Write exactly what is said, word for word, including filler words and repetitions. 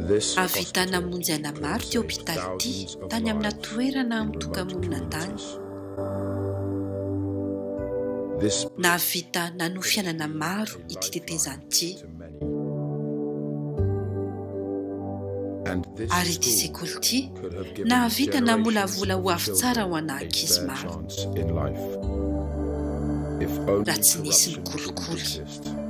Avita namonjy ana maro teo hôpitaly ity tany amina toerana mitokamonina tany. Nahavita nanofianana maro ity tetezany ity. Ary ity sekoly ity nahavita namolavola ho avy tsara ho ana ankizy maro. Raha tsy nisy ny kolikoly.